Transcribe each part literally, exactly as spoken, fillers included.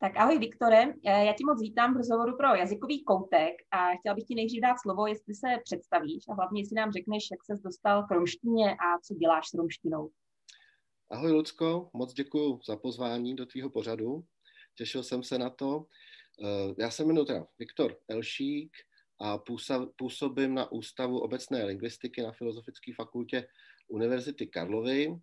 Tak ahoj Viktore, já tě moc vítám v rozhovoru pro Jazykový koutek a chtěla bych ti nejdřív dát slovo, jestli se představíš a hlavně jestli nám řekneš, jak ses dostal k romštině a co děláš s romštinou. Ahoj Lucko, moc děkuji za pozvání do tvýho pořadu, těšil jsem se na to. Já se jmenuji teda Viktor Elšík a působím na Ústavu obecné lingvistiky na Filozofické fakultě Univerzity Karlovy.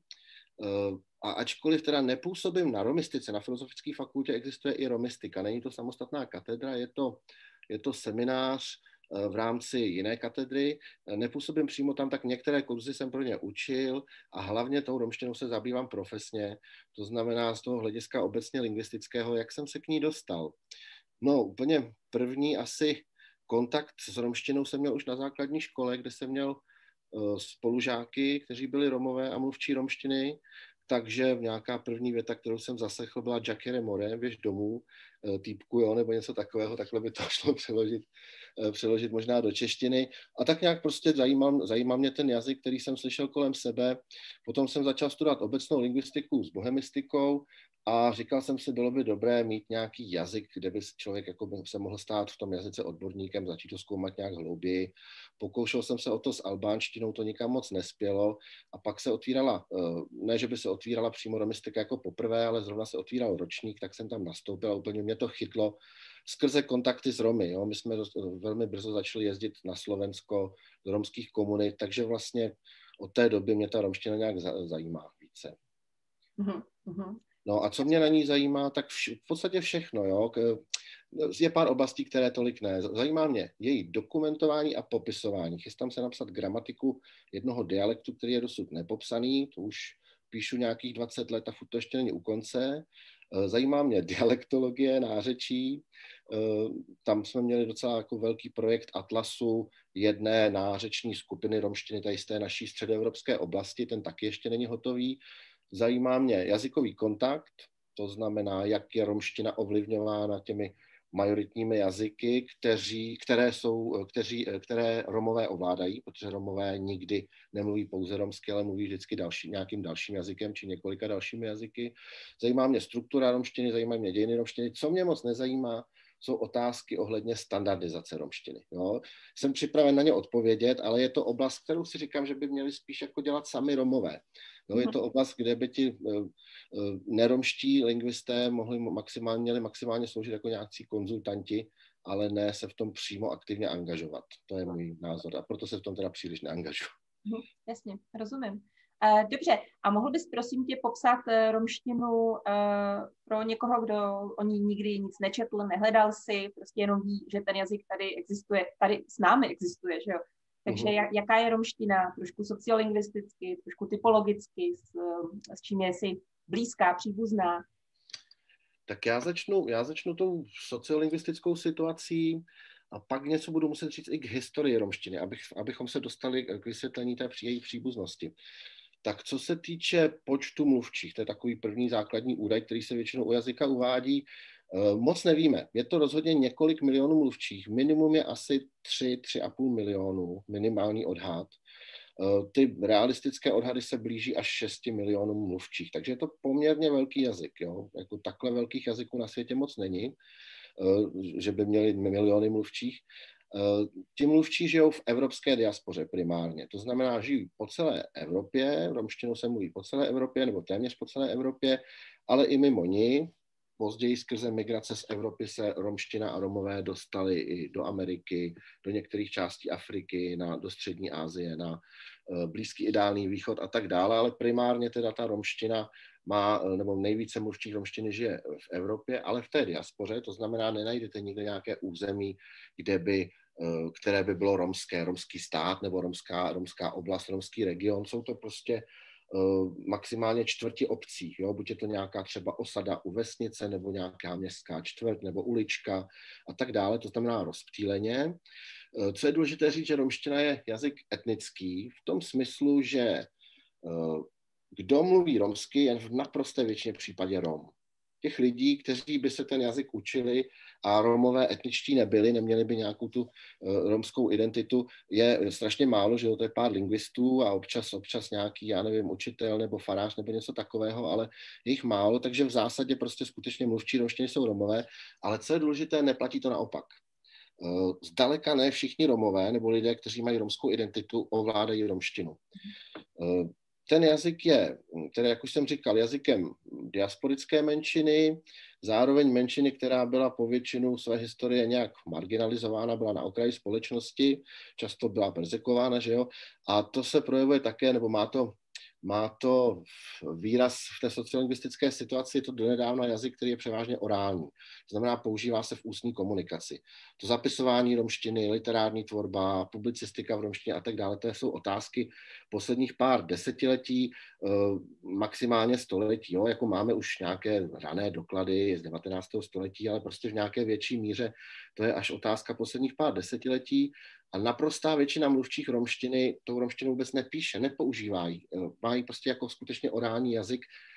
A ačkoliv teda nepůsobím na romistice, na Filozofické fakultě existuje i romistika. Není to samostatná katedra, je to, je to seminář v rámci jiné katedry. Nepůsobím přímo tam, tak některé kurzy jsem pro ně učil a hlavně tou romštinou se zabývám profesně. To znamená z toho hlediska obecně lingvistického, jak jsem se k ní dostal. No úplně první asi kontakt s romštinou jsem měl už na základní škole, kde jsem měl spolužáky, kteří byli Romové a mluvčí romštiny. Takže nějaká první věta, kterou jsem zaslechl, byla Jacques More, běž domů, týpku, jo, nebo něco takového, takhle by to šlo přeložit, přeložit možná do češtiny. A tak nějak prostě zajímal, zajímal mě ten jazyk, který jsem slyšel kolem sebe. Potom jsem začal studovat obecnou lingvistiku s bohemistikou a říkal jsem si, bylo by dobré mít nějaký jazyk, kde by člověk jako by se mohl stát v tom jazyce odborníkem, začít to zkoumat nějak hlouběji. Pokoušel jsem se o to s albánštinou, to nikam moc nespělo a pak se otvírala, ne, že by se otvírala přímo romistika jako poprvé, ale zrovna se otvíral ročník, tak jsem tam nastoupil a úplně mě to chytlo skrze kontakty s Romy. Jo. My jsme velmi brzo začali jezdit na Slovensko do romských komunit, takže vlastně od té doby mě ta romština nějak zajímá více. Mm-hmm. No a co mě na ní zajímá, tak vš- v podstatě všechno. Jo. Je pár oblastí, které tolik ne. Zajímá mě její dokumentování a popisování. Chystám se napsat gramatiku jednoho dialektu, který je dosud nepopsaný, to už píšu nějakých dvacet let a furt to ještě není u konce. Zajímá mě dialektologie, nářečí. Tam jsme měli docela jako velký projekt atlasu jedné nářeční skupiny romštiny tady z té naší středoevropské oblasti, ten taky ještě není hotový. Zajímá mě jazykový kontakt, to znamená, jak je romština ovlivňována těmi majoritními jazyky, kteří, které, jsou, kteří, které Romové ovládají, protože Romové nikdy nemluví pouze romsky, ale mluví vždycky další, nějakým dalším jazykem či několika dalšími jazyky. Zajímá mě struktura romštiny, zajímá mě dějiny romštiny. Co mě moc nezajímá, jsou otázky ohledně standardizace romštiny. Jo. Jsem připraven na ně odpovědět, ale je to oblast, kterou si říkám, že by měli spíš jako dělat sami Romové. Jo, je to oblast, kde by ti uh, uh, neromští lingvisté mohli maximálně, měli maximálně sloužit jako nějakí konzultanti, ale ne se v tom přímo aktivně angažovat. To je můj názor a proto se v tom teda příliš neangažuji. Jasně, rozumím. Uh, dobře, a mohl bys prosím tě popsat uh, romštinu uh, pro někoho, kdo o ní nikdy nic nečetl, nehledal si, prostě jenom ví, že ten jazyk tady existuje, tady s námi existuje, že jo? Takže uh-huh. jaká je romština, trošku sociolingvisticky, trošku typologicky, s, s čím je si blízká, příbuzná? Tak já začnu, já začnu tou sociolingvistickou situací a pak něco budu muset říct i k historii romštiny, abych, abychom se dostali k vysvětlení té její příbuznosti. Tak co se týče počtu mluvčích, to je takový první základní údaj, který se většinou u jazyka uvádí, moc nevíme. Je to rozhodně několik milionů mluvčích. Minimum je asi tři, tři a půl milionu, minimální odhad. Ty realistické odhady se blíží až šesti milionům mluvčích. Takže je to poměrně velký jazyk. Jo? Jako takhle velkých jazyků na světě moc není, že by měli miliony mluvčích. Ti mluvčí žijou v evropské diaspoře primárně. To znamená, žijí po celé Evropě, romštinou se mluví po celé Evropě, nebo téměř po celé Evropě, ale i mimo ní. Později skrze migrace z Evropy se romština a Romové dostali i do Ameriky, do některých částí Afriky, na, do střední Asie, na uh, Blízký i Dálný východ a tak dále, ale primárně teda ta romština má, nebo nejvíce mluvčích romštiny žije v Evropě, ale v té diaspoře, to znamená, nenajdete nikde nějaké území, kde by, uh, které by bylo romské, romský stát nebo romská, romská oblast, romský region, jsou to prostě maximálně čtvrti obcí. Jo? Buď je to nějaká třeba osada u vesnice, nebo nějaká městská čtvrt, nebo ulička a tak dále, to znamená rozptýleně. Co je důležité říct, že romština je jazyk etnický v tom smyslu, že kdo mluví romsky, jen v naprosté většině případě Rom. těch lidí, kteří by se ten jazyk učili a Romové etničtí nebyli, neměli by nějakou tu uh, romskou identitu, je strašně málo, že jo, to je pár lingvistů a občas, občas nějaký, já nevím, učitel nebo farář nebo něco takového, ale je jich málo, takže v zásadě prostě skutečně mluvčí romštiny jsou Romové, ale co je důležité, neplatí to naopak. Uh, zdaleka ne všichni Romové nebo lidé, kteří mají romskou identitu, ovládají romštinu. Uh, Ten jazyk je, tedy jak už jsem říkal, jazykem diasporické menšiny, zároveň menšiny, která byla po většinu své historie nějak marginalizována, byla na okraji společnosti, často byla persekována, že jo, a to se projevuje také, nebo má to, má to výraz v té sociolingvistické situaci, je to donedávna jazyk, který je převážně orální, to znamená, používá se v ústní komunikaci. To zapisování romštiny, literární tvorba, publicistika v romštině a tak dále, to jsou otázky posledních pár desetiletí, maximálně století, jo? Jako máme už nějaké rané doklady z devatenáctého století, ale prostě v nějaké větší míře to je až otázka posledních pár desetiletí a naprostá většina mluvčích romštiny tou romštinu vůbec nepíše, nepoužívají, mají prostě jako skutečně orální jazyk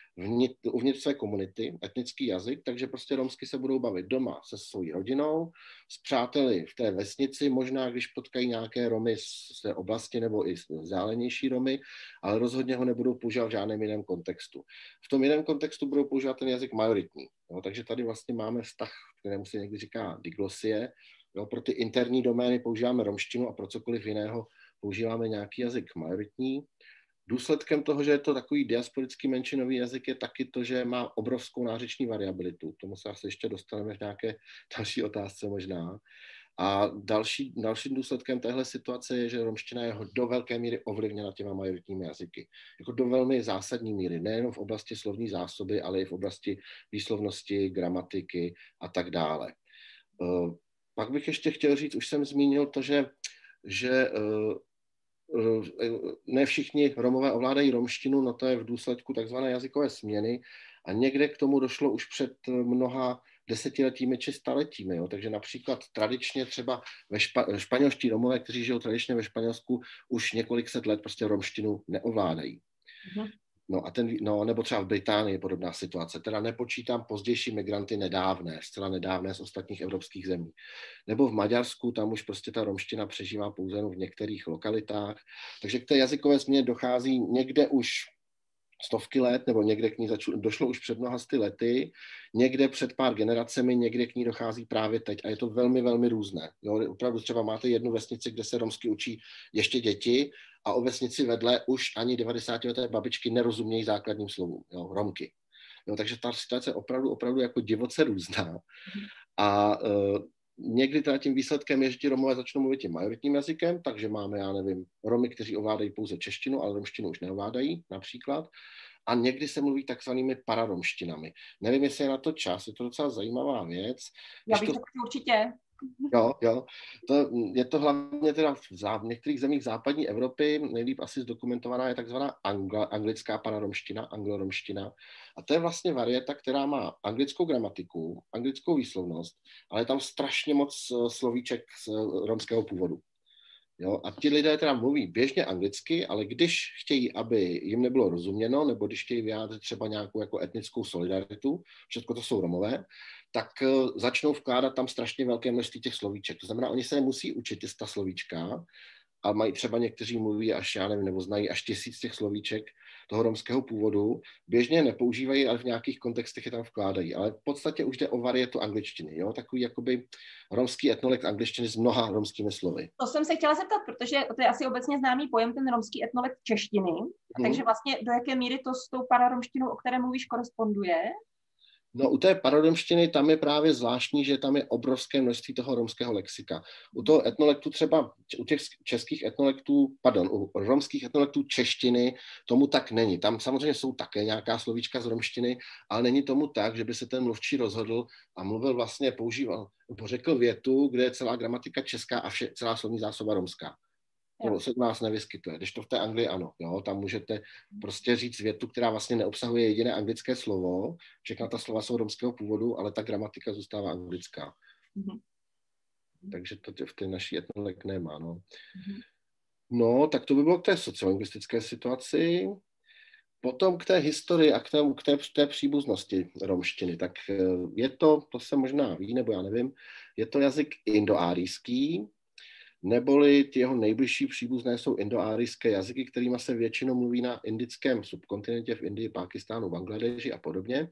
uvnitř své komunity, etnický jazyk, takže prostě romsky se budou bavit doma se svojí rodinou, s přáteli v té vesnici, možná když potkají nějaké Romy z té oblasti nebo i vzdálenější Romy, ale rozhodně ho nebudou používat v žádném jiném kontextu. V tom jiném kontextu budou používat ten jazyk majoritní. Jo, takže tady vlastně máme vztah, kterému se někdy říká diglosie. Jo, pro ty interní domény používáme romštinu a pro cokoliv jiného používáme nějaký jazyk majoritní. Důsledkem toho, že je to takový diasporický menšinový jazyk, je taky to, že má obrovskou nářeční variabilitu. K tomu se asi ještě dostaneme v nějaké další otázce možná. A další, dalším důsledkem téhle situace je, že romština je do velké míry ovlivněna těma majoritními jazyky. Jako do velmi zásadní míry, nejen v oblasti slovní zásoby, ale i v oblasti výslovnosti, gramatiky a tak dále. Pak bych ještě chtěl říct, už jsem zmínil to, že, že ne všichni Romové ovládají romštinu, no to je v důsledku takzvané jazykové směny a někde k tomu došlo už před mnoha desetiletími či staletími. Jo. Takže například tradičně třeba ve špa- španělští Romové, kteří žijou tradičně ve Španělsku, už několik set let prostě romštinu neovládají. Mhm. No a ten, no, nebo třeba v Británii podobná situace. Teda nepočítám pozdější migranty nedávné, zcela nedávné z ostatních evropských zemí. Nebo v Maďarsku, tam už prostě ta romština přežívá pouze v některých lokalitách. Takže k té jazykové změně dochází někde už stovky let, nebo někde k ní začalo, došlo už před mnoha sty lety, někde před pár generacemi, někde k ní dochází právě teď a je to velmi, velmi různé. Jo, opravdu třeba máte jednu vesnici, kde se romsky učí ještě děti a o vesnici vedle už ani devadesátileté babičky nerozumějí základním slovům, jo, romky. Jo, takže ta situace je opravdu, opravdu jako divoce různá. A uh, někdy teda tím výsledkem je, že ti Romové začnou mluvit tím majoritním jazykem, takže máme, já nevím, Romy, kteří ovládají pouze češtinu, ale romštinu už neovládají například. A někdy se mluví takzvanými pararomštinami. Nevím, jestli je na to čas, je to docela zajímavá věc. Já bych to... to určitě. Jo, jo. To, je to hlavně teda v, zá, v některých zemích západní Evropy, nejlíp asi zdokumentovaná je takzvaná angla, anglická pararomština, angloromština. A to je vlastně varieta, která má anglickou gramatiku, anglickou výslovnost, ale je tam strašně moc slovíček z romského původu. Jo, a ti lidé teda mluví běžně anglicky, ale když chtějí, aby jim nebylo rozuměno, nebo když chtějí vyjádřit třeba nějakou jako etnickou solidaritu, všechno to jsou Romové, tak uh, začnou vkládat tam strašně velké množství těch slovíček. To znamená, oni se nemusí učit ta slovíčka, a mají třeba někteří mluví až, já nevím, nebo znají až tisíc těch slovíček toho romského původu. Běžně nepoužívají, ale v nějakých kontextech je tam vkládají. Ale v podstatě už jde o varietu angličtiny, jo? Takový jakoby romský etnolekt angličtiny s mnoha romskými slovy. To jsem se chtěla zeptat, protože to je asi obecně známý pojem, ten romský etnolekt češtiny. Hmm. Takže vlastně do jaké míry to s tou pararomštinou, o které mluvíš, koresponduje? No u té pararomštiny tam je právě zvláštní, že tam je obrovské množství toho romského lexika. U toho etnolektu třeba, u těch českých etnolektů, pardon, u romských etnolektů češtiny tomu tak není. Tam samozřejmě jsou také nějaká slovíčka z romštiny, ale není tomu tak, že by se ten mluvčí rozhodl a mluvil vlastně, používal, řekl větu, kde je celá gramatika česká a vše, celá slovní zásoba romská. To se u nás nevyskytuje, když to v té Anglii ano, jo, tam můžete prostě říct větu, která vlastně neobsahuje jediné anglické slovo, všechna ta slova jsou romského původu, ale ta gramatika zůstává anglická. Mm-hmm. Takže to v té naší etnolek nemá, no. Mm-hmm. No, tak to by bylo k té sociolingvistické situaci. Potom k té historii a k té, k té, k té příbuznosti romštiny, tak je to, to se možná ví, nebo já nevím, je to jazyk indoárijský, neboli ty jeho nejbližší příbuzné jsou indoárijské jazyky, kterými se většinou mluví na indickém subkontinentě, v Indii, Pákistánu, Bangladeši a podobně.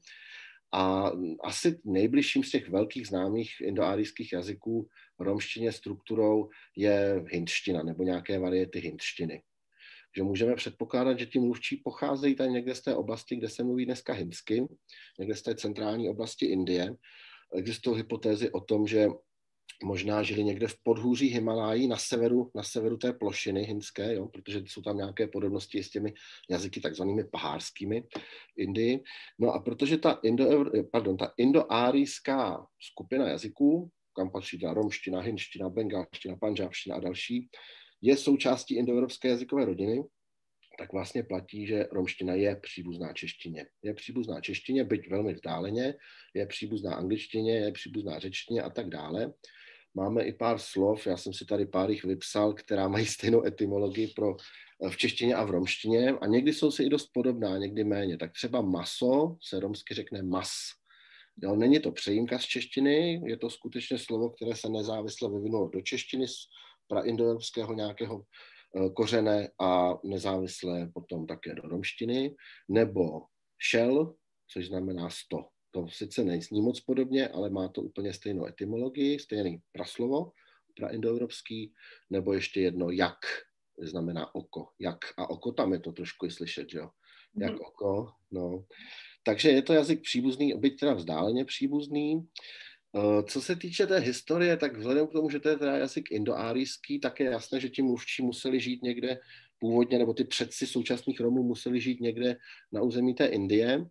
A asi nejbližším z těch velkých známých indoárijských jazyků romštině strukturou je hindština nebo nějaké variety hindštiny. Že můžeme předpokládat, že ti mluvčí pocházejí tady někde z té oblasti, kde se mluví dneska hindsky, někde z té centrální oblasti Indie. Existují hypotézy o tom, že možná žili někde v podhůří Himalájí na severu, na severu té plošiny hindské, jo, protože jsou tam nějaké podobnosti s těmi jazyky takzvanými pahárskými Indii. No a protože ta, indo, pardon, ta indoárijská skupina jazyků, kam patří ta romština, hindština, bengalština, pandžábština a další, je součástí indoevropské jazykové rodiny, tak vlastně platí, že romština je příbuzná češtině. Je příbuzná češtině, byť velmi vzdáleně, je příbuzná angličtině, je příbuzná řečtině a tak dále. Máme i pár slov, já jsem si tady pár jich vypsal, která mají stejnou etymologii pro, v češtině a v romštině a někdy jsou si i dost podobná, někdy méně. Tak třeba maso se romsky řekne mas. Jo, není to přejímka z češtiny, je to skutečně slovo, které se nezávisle vyvinulo do češtiny z praindoevropského nějakého kořene a nezávisle potom také do romštiny, nebo šel, což znamená sto. To sice nejsní moc podobně, ale má to úplně stejnou etymologii, stejný praslovo, praindoevropský, nebo ještě jedno jak, znamená oko. Jak a oko, tam je to trošku i slyšet, jo. Jak mm. oko, no. Takže je to jazyk příbuzný, byť teda vzdáleně příbuzný. Co se týče té historie, tak vzhledem k tomu, že to je teda jazyk indoárijský, tak je jasné, že ti mluvčí museli žít někde původně, nebo ty předci současných Romů museli žít někde na území té Indie.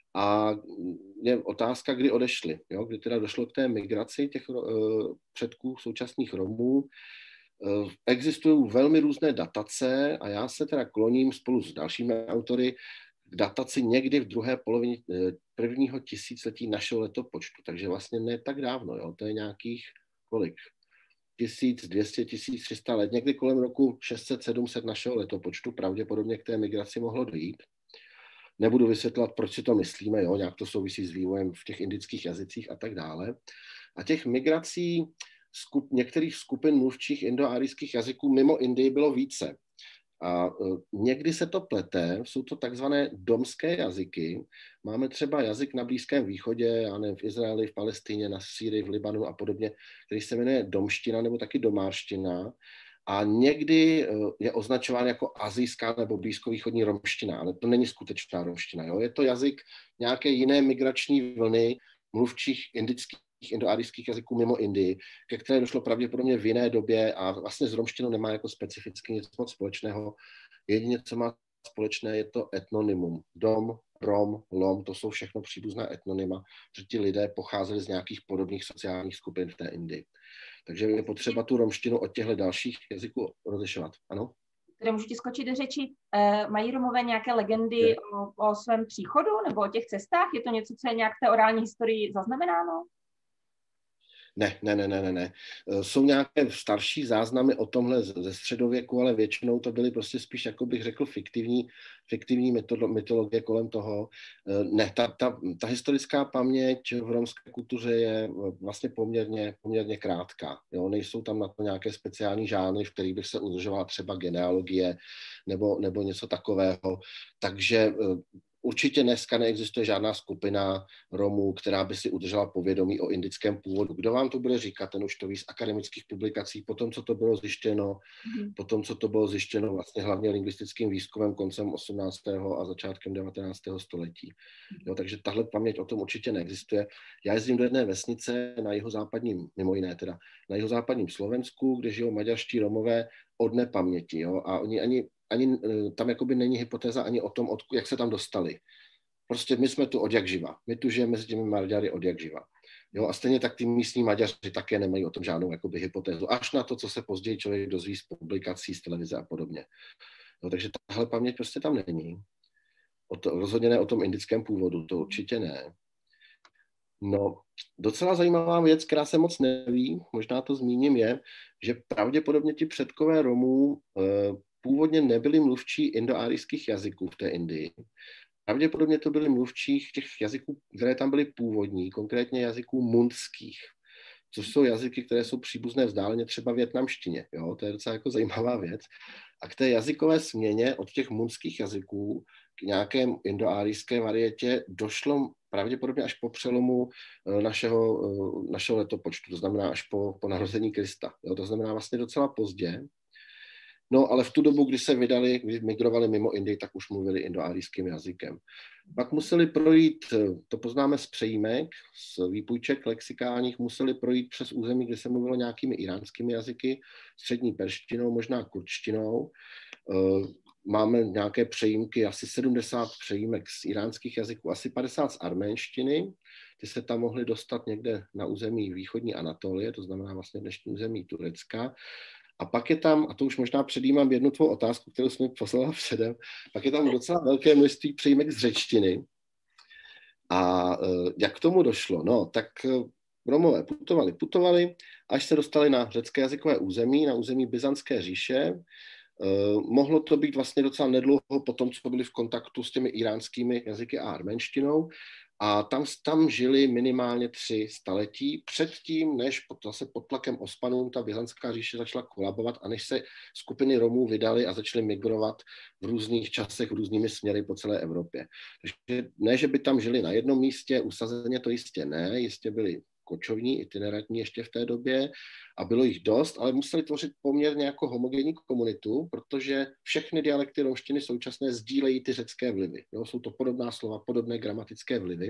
A je otázka, kdy odešli, jo? Kdy teda došlo k té migraci těch uh, předků současných Romů. Uh, existují velmi různé datace a já se teda kloním spolu s dalšími autory k dataci někdy v druhé polovině prvního tisíciletí našeho letopočtu, takže vlastně ne tak dávno, jo? To je nějakých kolik? tisíc dvě stě, tisíc tři sta let, někdy kolem roku šest set sedm set našeho letopočtu pravděpodobně k té migraci mohlo dojít. Nebudu vysvětlovat, proč si to myslíme, jo? Nějak to souvisí s vývojem v těch indických jazycích a tak dále. A těch migrací skup, některých skupin mluvčích indoárijských jazyků mimo Indii bylo více. A někdy se to plete, jsou to takzvané domské jazyky. Máme třeba jazyk na Blízkém východě, já nevím, v Izraeli, v Palestině, na Sýrii, v Libanu a podobně, který se jmenuje domština nebo taky domárština. A někdy je označován jako asijská nebo blízkovýchodní romština, ale to není skutečná romština. Jo? Je to jazyk nějaké jiné migrační vlny mluvčích indických indoárijských jazyků mimo Indii, ke které došlo pravděpodobně v jiné době a vlastně s romštinou nemá jako specificky nic moc společného. Jedině, co má společné, je to etnonymum. Dom, Rom, Lom, to jsou všechno příbuzná etnonyma, že ti lidé pocházeli z nějakých podobných sociálních skupin v té Indii. Takže je potřeba tu romštinu od těchto dalších jazyků rozlišovat. Ano? Kde můžu ti skočit do řeči, e, mají Romové nějaké legendy o, o svém příchodu nebo o těch cestách? Je to něco, co je nějak v té orální historii zaznamenáno? Ne, ne, ne, ne, ne. Jsou nějaké starší záznamy o tomhle ze středověku, ale většinou to byly prostě spíš, jako bych řekl, fiktivní, fiktivní mytologie kolem toho. Ne, ta, ta, ta historická paměť v romské kultuře je vlastně poměrně, poměrně krátká. Jo? Nejsou tam na to nějaké speciální žánry, v kterých bych se udržovala třeba genealogie nebo, nebo něco takového. Takže určitě dneska neexistuje žádná skupina Romů, která by si udržela povědomí o indickém původu. Kdo vám to bude říkat, ten už to ví z akademických publikací, potom, co to bylo zjištěno, mm. potom, co to bylo zjištěno vlastně hlavně lingvistickým výzkumem koncem osmnáctého a začátkem devatenáctého století. Jo, takže tahle paměť o tom určitě neexistuje. Já jezdím do jedné vesnice na jihozápadním, mimo jiné teda, na jihozápadním Slovensku, kde žijou maďarští Romové od nepaměti. Jo, a oni ani ani tam jakoby není hypotéza ani o tom, od, jak se tam dostali. Prostě my jsme tu od jak živa. My tu žijeme s těmi Maďary od jak živa. Jo, a stejně tak ty místní Maďaři také nemají o tom žádnou jakoby hypotézu. Až na to, co se později člověk dozví z publikací, z televize a podobně. Jo, takže tahle paměť prostě tam není. O to, rozhodně ne o tom indickém původu, to určitě ne. No, docela zajímavá věc, která se moc neví, možná to zmíním, je, že pravděpodobně ti předkové Romů eh, původně nebyli mluvčí indoárijských jazyků v té Indii. Pravděpodobně to byli mluvčí těch jazyků, které tam byly původní, konkrétně jazyků mundských, což jsou jazyky, které jsou příbuzné vzdáleně třeba vietnamštině. Jo? To je docela jako zajímavá věc. A k té jazykové směně od těch mundských jazyků k nějaké indoárijské varietě došlo pravděpodobně až po přelomu našeho, našeho letopočtu, to znamená až po, po narození Krista. Jo? To znamená vlastně docela pozdě. No, ale v tu dobu, kdy se vydali, kdy migrovali mimo Indii, tak už mluvili indoárijským jazykem. Pak museli projít, to poznáme z přejímek, z výpůjček lexikálních, museli projít přes území, kde se mluvilo nějakými iránskými jazyky, střední perštinou, možná kurdštinou. Máme nějaké přejímky, asi sedmdesát přejímek z iránských jazyků, asi padesát z arménštiny. Ty se tam mohly dostat někde na území východní Anatolie, to znamená vlastně dnešní území Turecka. A pak je tam, a to už možná předjímám jednu tvou otázku, kterou jsme poslala předem, pak je tam docela velké množství přejímek z řečtiny. A jak k tomu došlo? No, tak Romové putovali, putovali, až se dostali na řecké jazykové území, na území Byzantské říše. Mohlo to být vlastně docela nedlouho po tom, co byli v kontaktu s těmi iránskými jazyky a arménštinou. A tam, tam žili minimálně tři staletí předtím, než pod, zase pod tlakem Osmanů ta Byzantská říše začala kolabovat a než se skupiny Romů vydali a začaly migrovat v různých časech, v různými směry po celé Evropě. Takže ne, že by tam žili na jednom místě, usazeně to jistě ne, jistě byli kočovní, itinerantní ještě v té době a bylo jich dost, ale museli tvořit poměrně jako homogenní komunitu, protože všechny dialekty romštiny současné sdílejí ty řecké vlivy. Jo, jsou to podobná slova, podobné gramatické vlivy.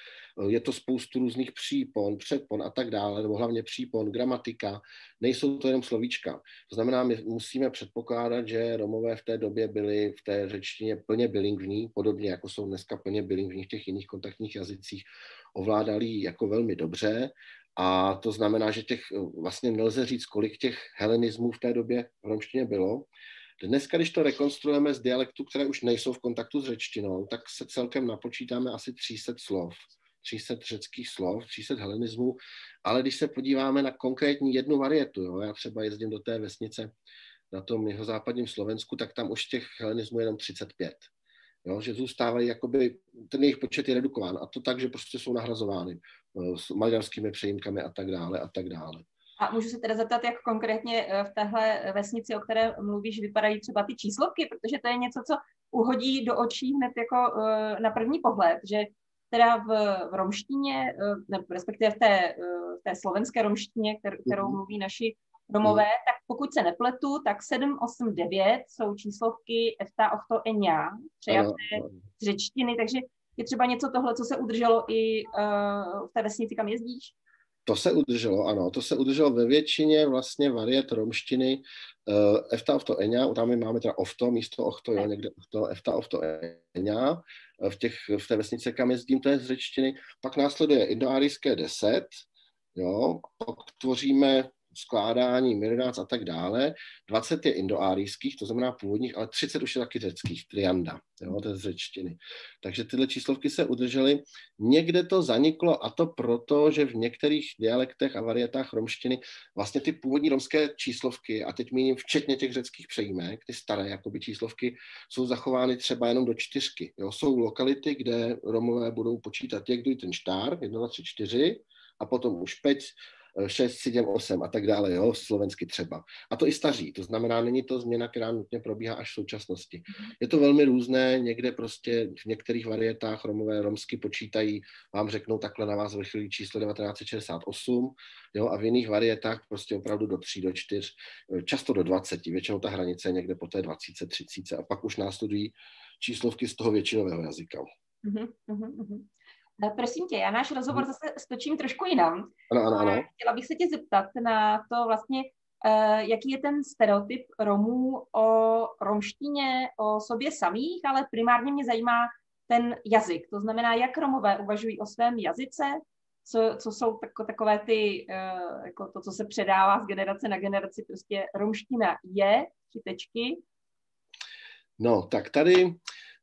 Je to spoustu různých přípon, předpon a tak dále, nebo hlavně přípon, gramatika, nejsou to jenom slovíčka. To znamená, my musíme předpokládat, že Romové v té době byli v té řečtině plně bilingvní, podobně jako jsou dneska plně bilingvní v těch jiných kontaktních jazycích, ovládali ji jako velmi dobře a to znamená, že těch vlastně nelze říct, kolik těch helenismů v té době v romštině bylo. Dneska, když to rekonstruujeme z dialektů, které už nejsou v kontaktu s řečtinou, tak se celkem napočítáme asi tři sta slov. tři sta řeckých slov, tři sta helenismů, ale když se podíváme na konkrétní jednu varietu, jo, já třeba jezdím do té vesnice na tom jihozápadním Slovensku, tak tam už těch helenismů je jenom třicet pět. Jo, že zůstávají, jakoby, ten jejich počet je redukován a to tak, že prostě jsou nahrazovány s maďarskými přejímkami a tak dále a tak dále. A můžu se teda zeptat, jak konkrétně v téhle vesnici, o které mluvíš, vypadají třeba ty číslovky, protože to je něco, co uhodí do očí hned jako na první pohled, že teda v, v romštině, ne, respektive v té, v té slovenské romštině, kterou, kterou mluví naši Romové, tak pokud se nepletu, tak sedm, osm, devět jsou číslovky efta, ochto, eňa, přejaté z řečtiny, takže je třeba něco tohle, co se udrželo i uh, v té vesnici, kam jezdíš? To se udrželo, ano, to se udrželo ve většině vlastně variet romštiny uh, efta, ochto, eňa, tam my máme teda ofto, místo ochto, jo, někde ochto, efta, ochto, eňa, v, těch, v té vesnici, kam jezdím, to je z řečtiny, pak následuje indoárijské deset, jo, pak tvoříme skládání, mirnác a tak dále. dvacet je indoárijských, to znamená původních, ale třicet už je taky řeckých, trianda, jo, to je z řečtiny. Takže tyhle číslovky se udržely. Někde to zaniklo a to proto, že v některých dialektech a varietách romštiny vlastně ty původní romské číslovky, a teď míním včetně těch řeckých přejímek, ty staré jakoby číslovky, jsou zachovány třeba jenom do čtyřky. Jo. Jsou lokality, kde Romové budou počítat jak ten štár, jedna, dva, tři, čtyři, a potom už pět, šest, sedm, osm a tak dále, jo, slovensky třeba. A to i staří, to znamená, není to změna, která nutně probíhá až v současnosti. Je to velmi různé, někde prostě v některých varietách Romové romsky počítají, vám řeknou takhle na vás vrcholí číslo devatenáct set šedesát osm, jo, a v jiných varietách prostě opravdu do tří, do čtyř, často do dvaceti, většinou ta hranice je někde po té dvacet, třicet a pak už následují číslovky z toho většinového jazyka. Uh-huh, uh-huh. Prosím tě, já náš rozhovor zase stočím trošku jinam. Ano, ano, ano. Chtěla bych se tě zeptat na to vlastně, jaký je ten stereotyp Romů o romštině, o sobě samých, ale primárně mě zajímá ten jazyk. To znamená, jak Romové uvažují o svém jazyce, co, co jsou tako, takové ty, jako to, co se předává z generace na generaci, prostě romština je, tři tečky. No, tak tady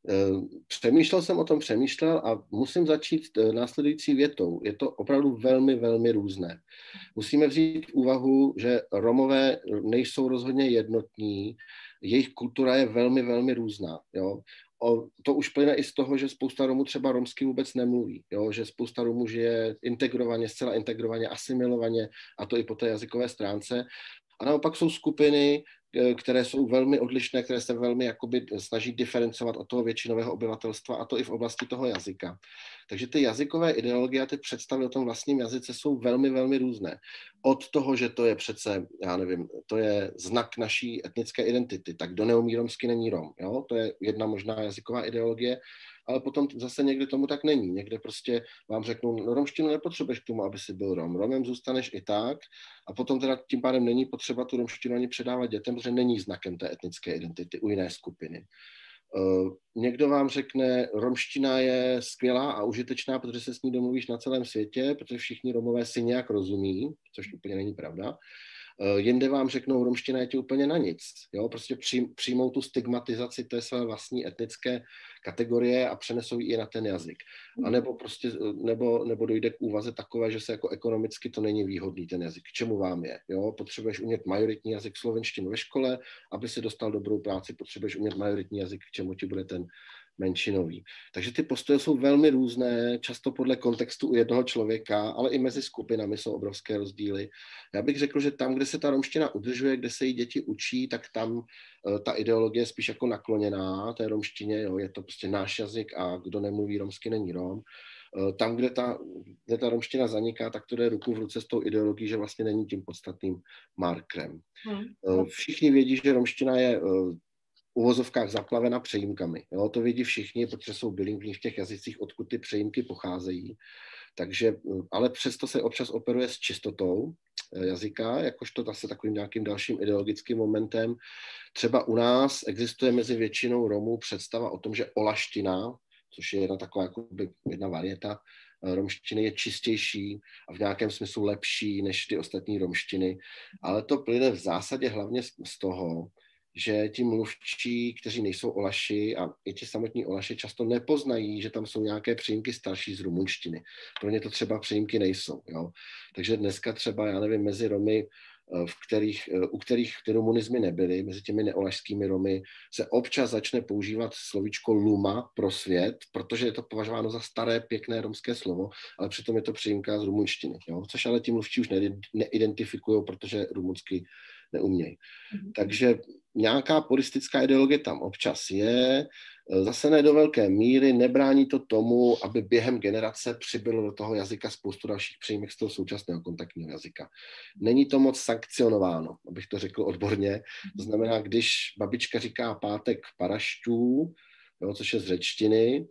Přemýšlel jsem o tom, přemýšlel a musím začít následující větou. Je to opravdu velmi, velmi různé. Musíme vzít v úvahu, že Romové nejsou rozhodně jednotní, jejich kultura je velmi, velmi různá. Jo? O, to už plyne i z toho, že spousta Romů třeba romsky vůbec nemluví, jo? Že spousta Romů žije integrovaně, zcela integrovaně, asimilovaně, a to i po té jazykové stránce. A naopak jsou skupiny, které jsou velmi odlišné, které se velmi jakoby snaží diferencovat od toho většinového obyvatelstva, a to i v oblasti toho jazyka. Takže ty jazykové ideologie a ty představy o tom vlastním jazyce jsou velmi, velmi různé. Od toho, že to je přece, já nevím, to je znak naší etnické identity, tak kdo neumí romsky, není Rom. Jo? To je jedna možná jazyková ideologie, ale potom zase někde tomu tak není. Někde prostě vám řeknou, no, romštinu nepotřebuješ k tomu, aby si byl Rom. Romem zůstaneš i tak, a potom teda tím pádem není potřeba tu romštinu ani předávat dětem, protože není znakem té etnické identity u jiné skupiny. Uh, někdo vám řekne, romština je skvělá a užitečná, protože se s ní domluvíš na celém světě, protože všichni Romové si nějak rozumí, což úplně není pravda. Uh, jinde vám řeknou, romština je ti úplně na nic. Jo? Prostě přijm, přijmou tu stigmatizaci té své vlastní etnické kategorie a přenesou ji i na ten jazyk. A nebo, prostě, nebo, nebo dojde k úvaze takové, že se jako ekonomicky to není výhodný ten jazyk. K čemu vám je? Jo? Potřebuješ umět majoritní jazyk, slovenštinu ve škole, aby si dostal dobrou práci, potřebuješ umět majoritní jazyk, k čemu ti bude ten menšinový. Takže ty postoje jsou velmi různé, často podle kontextu u jednoho člověka, ale i mezi skupinami jsou obrovské rozdíly. Já bych řekl, že tam, kde se ta romština udržuje, kde se jí děti učí, tak tam uh, ta ideologie je spíš jako nakloněná té romštině, jo, je to prostě náš jazyk a kdo nemluví romsky, není Rom. Uh, tam, kde ta, kde ta romština zaniká, tak to jde ruku v ruce s tou ideologií, že vlastně není tím podstatným markerem. Hmm. Uh, všichni vědí, že romština je uh, uvozovkách zaplavena přejímkami. Jo, to vědí všichni, protože jsou bilingvní v těch jazycích, odkud ty přejímky pocházejí. Takže, ale přesto se občas operuje s čistotou jazyka, jakožto zase takovým nějakým dalším ideologickým momentem. Třeba u nás existuje mezi většinou Romů představa o tom, že olaština, což je jedna taková jakoby jedna varieta romštiny, je čistější a v nějakém smyslu lepší než ty ostatní romštiny. Ale to plyne v zásadě hlavně z toho, že ti mluvčí, kteří nejsou Olaši, a i ti samotní Olaši často nepoznají, že tam jsou nějaké příjmky starší z rumunštiny. Pro ně to třeba příjmky nejsou. Jo? Takže dneska třeba, já nevím, mezi Romy, v kterých, u kterých ty rumunizmy nebyly, mezi těmi neolašskými Romy, se občas začne používat slovíčko luma pro svět, protože je to považováno za staré, pěkné romské slovo, ale přitom je to příjmka z rumunštiny. Jo? Což ale ti mluvčí už neidentifikují, protože rumunsky neumějí. Mm-hmm. Takže nějaká puristická ideologie tam občas je, zase ne do velké míry, nebrání to tomu, aby během generace přibylo do toho jazyka spoustu dalších příjmek z toho současného kontaktního jazyka. Není to moc sankcionováno, abych to řekl odborně. To znamená, když babička říká pátek parašťů, jo, což je z řečtiny,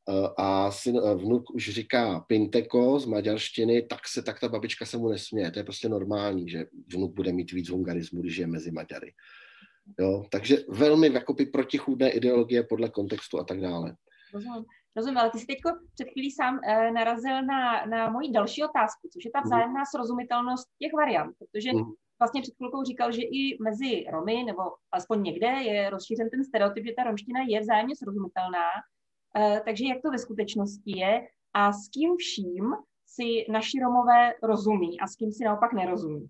a syn, vnuk už říká pinteko z maďarštiny, tak se tak ta babička se mu nesměje. To je prostě normální, že vnuk bude mít víc hungarismu, když je mezi Maďary. Jo, takže velmi jakoby protichůdné ideologie podle kontextu a tak dále. Rozumím, rozumím, ale ty jsi teď před chvílí sám eh, narazil na, na moji další otázku, což je ta vzájemná mm. srozumitelnost těch variant, protože mm. vlastně před chvilkou říkal, že i mezi Romy, nebo aspoň někde je rozšířen ten stereotyp, že ta romština je vzájemně srozumitelná, eh, takže jak to ve skutečnosti je a s kým vším si naši Romové rozumí a s kým si naopak nerozumí?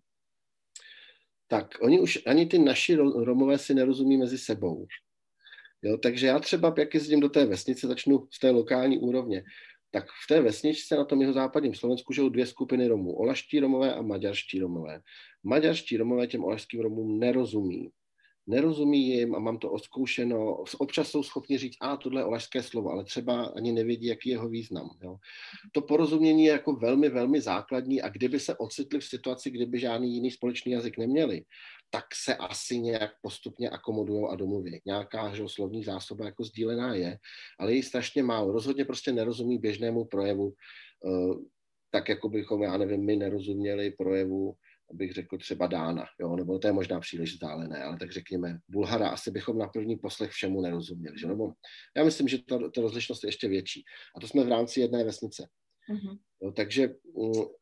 Tak oni už, ani ty naši Romové si nerozumí mezi sebou. Jo, takže já třeba, jak jezdím do té vesnice, začnu z té lokální úrovně, tak v té vesničce na tom jihozápadním Slovensku žijou dvě skupiny Romů, olaští Romové a maďarští Romové. Maďarští Romové těm olašským Romům nerozumí. Nerozumí jim a mám to odzkoušeno. Občas jsou schopni říct, a tohle je olašské slovo, ale třeba ani nevědí, jaký je jeho význam. Jo. To porozumění je jako velmi, velmi základní a kdyby se ocitli v situaci, kdyby žádný jiný společný jazyk neměli, tak se asi nějak postupně akomodujou a domluví. Nějaká že, slovní zásoba jako sdílená je, ale je strašně málo. Rozhodně prostě nerozumí běžnému projevu, tak jako bychom, já nevím, my nerozuměli projevu, abych řekl třeba Dána, jo, nebo to je možná příliš vzdálené, ale tak řekněme Bulhara, asi bychom na první poslech všemu nerozuměli, že? Nebo já myslím, že ta, ta rozlišnost je ještě větší. A to jsme v rámci jedné vesnice. Mm-hmm. Jo, takže um,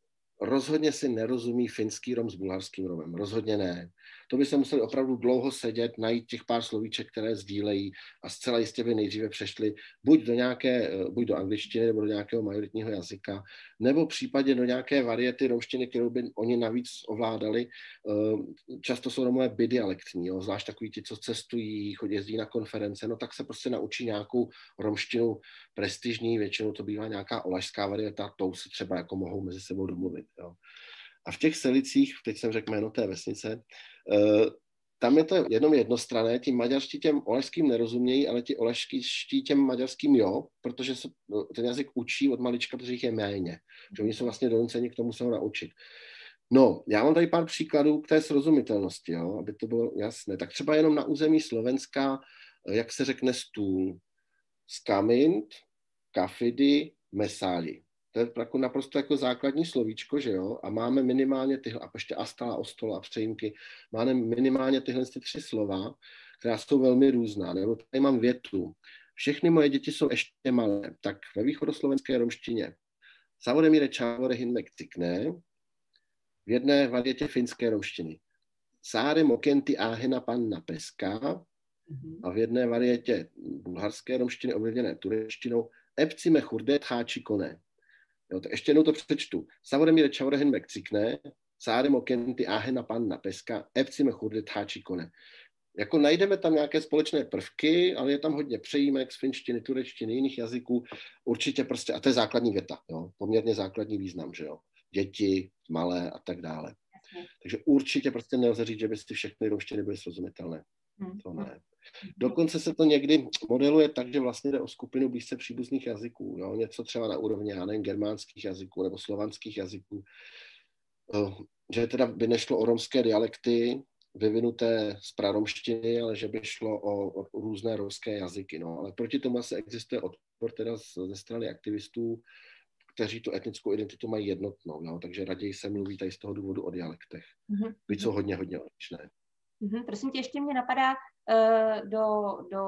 rozhodně si nerozumí finský Rom s bulharským Romem. Rozhodně ne. To by se museli opravdu dlouho sedět, najít těch pár slovíček, které sdílejí a zcela jistě by nejdříve přešli buď do nějaké, buď do angličtiny nebo do nějakého majoritního jazyka, nebo případně do nějaké variety romštiny, kterou by oni navíc ovládali. Často jsou Romové bidialektní, jo? Zvlášť takový ti, co cestují, chodí, jezdí na konference, no tak se prostě naučí nějakou romštinu prestižní, většinou to bývá nějaká olašská varieta, tou se třeba jako mohou mezi sebou domluvit. Jo. A v těch Selicích, teď jsem řekl jméno té vesnice, uh, tam je to jenom jednostranné, ti maďarští těm olašským nerozumějí, ale ti olašští těm maďarským jo, protože se ten jazyk učí od malička, protože jich je méně. Že oni jsou vlastně donuceni k tomu se ho naučit. No, já mám tady pár příkladů k té srozumitelnosti, jo, aby to bylo jasné. Tak třeba jenom na území Slovenska, jak se řekne stůl, skamint, kafidy, mesáli. To je jako naprosto jako základní slovíčko, že jo? A máme minimálně tyhle, a ještě astala, ostola a přejímky, máme minimálně tyhle ty tři slova, která jsou velmi různá. Nebo tady mám větu. Všechny moje děti jsou ještě malé. Tak ve východoslovenské romštině Savodemíre čávore hinmek cikne, v jedné varietě finské romštiny Sáre mokenty áhena panna peska, a v jedné varietě bulharské romštiny ovlivněné turečtinou Epcime churde tcháči koné. Jo, tak ještě jednou to přečtu. Savodemíre čavorehen mekcikne, sárem okenty áhena panna peska, epcime churde tcháči koné. Jako najdeme tam nějaké společné prvky, ale je tam hodně přejímek z finštiny, turečtiny, jiných jazyků. Určitě prostě, a to je základní věta, jo, poměrně základní význam, že jo. Děti, malé a tak dále. Takže určitě prostě nelze říct, že by si všechny romštiny byly srozumitelné. To ne. Dokonce se to někdy modeluje tak, že vlastně jde o skupinu blízce příbuzných jazyků. Jo? Něco třeba na úrovni, já nevím, germánských jazyků nebo slovanských jazyků. Že teda by nešlo o romské dialekty vyvinuté z praromštiny, ale že by šlo o, o různé romské jazyky. No. Ale proti tomu asi existuje odpor teda ze strany aktivistů, kteří tu etnickou identitu mají jednotnou. Jo? Takže raději se mluví tady z toho důvodu o dialektech. Mm-hmm. Byť jsou hodně, hodně odlišné. Mm-hmm. Prosím tě, ještě mě napadá uh, do, do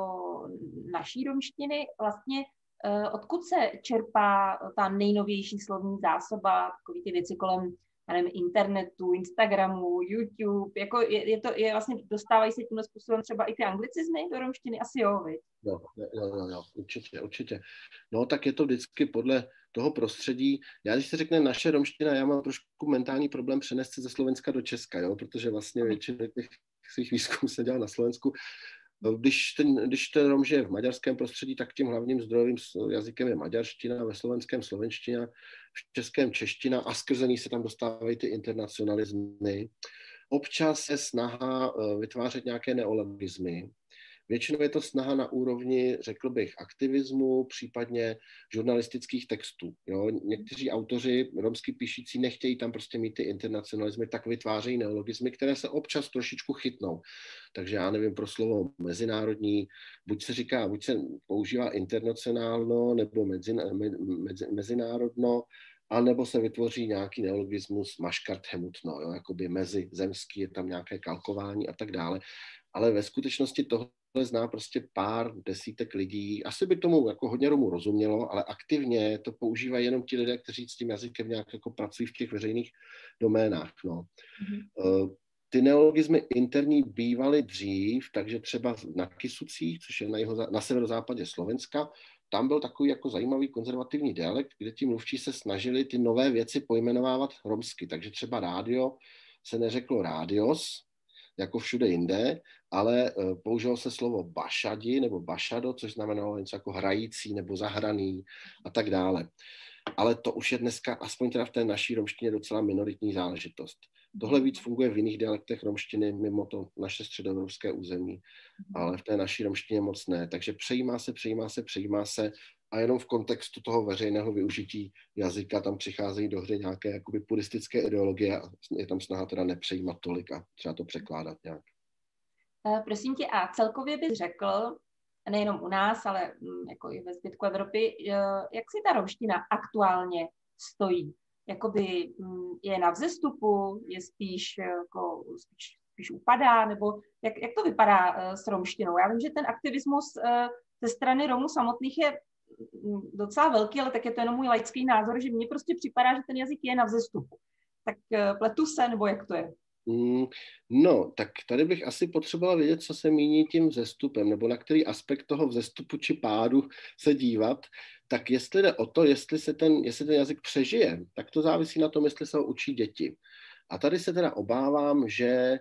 naší romštiny vlastně, uh, odkud se čerpá ta nejnovější slovní zásoba, takový ty věci kolem, já nevím, internetu, Instagramu, YouTube, jako je, je to, je vlastně, dostávají se tímhle způsobem třeba i ty anglicizmy do romštiny? Asi jo, viď? Jo, jo, jo, jo, určitě, určitě. No, tak je to vždycky podle toho prostředí. Já, když se řekne naše romština, já mám trošku mentální problém přenést se ze Slovenska do Česka, jo, protože vlastně většina těch svých výzkumů se dělá na Slovensku. Když ten, když ten Rom žije v maďarském prostředí, tak tím hlavním zdrojovým jazykem je maďarština, ve slovenském slovenština, v českém čeština a skrze ní se tam dostávají ty internacionalismy. Občas je snaha vytvářet nějaké neologismy. Většinou je to snaha na úrovni, řekl bych, aktivismu, případně žurnalistických textů. Jo? Někteří autoři romsky píšící nechtějí tam prostě mít ty internacionalismy, tak vytvářejí neologismy, které se občas trošičku chytnou. Takže já nevím, pro slovo mezinárodní, buď se říká, buď se používá internacionálno, nebo mezi, mezi, mezinárodno, a nebo se vytvoří nějaký neologismus maškart hemutno, jo? Jakoby mezizemský, je tam nějaké kalkování a tak dále. Ale ve skutečnosti toho zná prostě pár desítek lidí. Asi by tomu jako hodně Romů rozumělo, ale aktivně to používají jenom ti lidé, kteří s tím jazykem nějak jako pracují v těch veřejných doménách. No. Mm-hmm. Ty neologismy interní bývaly dřív, takže třeba na Kysucích, což je na, jeho, na severozápadě Slovenska, tam byl takový jako zajímavý konzervativní dialekt, kde ti mluvčí se snažili ty nové věci pojmenovávat romsky. Takže třeba rádio se neřeklo rádios, jako všude jinde, ale použilo se slovo bašadi nebo bašado, což znamenalo něco jako hrající nebo zahraný a tak dále. Ale to už je dneska, aspoň teda v té naší romštině, docela minoritní záležitost. Tohle víc funguje v jiných dialektech romštiny, mimo to naše středoevropské území, ale v té naší romštině moc ne. Takže přejímá se, přejímá se, přejímá se a jenom v kontextu toho veřejného využití jazyka tam přicházejí do hry nějaké jakoby puristické ideologie a je tam snaha teda nepřejímat tolik a třeba to překládat nějak. Prosím tě, a celkově bys řekl, nejenom u nás, ale jako i ve zbytku Evropy, jak si ta romština aktuálně stojí? Jakoby je na vzestupu, je spíš, jako, spíš, spíš upadá, nebo jak, jak to vypadá s romštinou? Já vím, že ten aktivismus ze strany Romů samotných je docela velký, ale tak je to jenom můj laický názor, že mně prostě připadá, že ten jazyk je na vzestupu. tak pletu se, nebo jak to je? Mm, no, tak tady bych asi potřeboval vědět, co se míní tím vzestupem, nebo na který aspekt toho vzestupu či pádu se dívat. Tak jestli jde o to, jestli, se ten, jestli ten jazyk přežije, tak to závisí na tom, jestli se ho učí děti. A tady se teda obávám, že